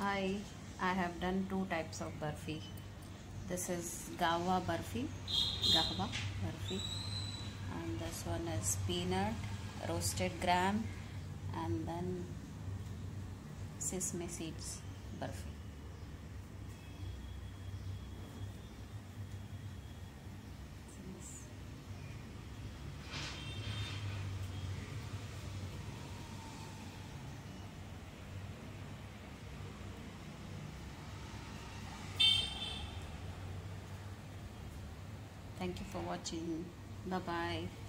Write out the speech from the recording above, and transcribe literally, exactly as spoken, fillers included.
Hi, I have done two types of barfi. This is Gawa barfi, Gahwa barfi, and this one is peanut, roasted gram, and then sesame seeds barfi. Thank you for watching. Bye bye.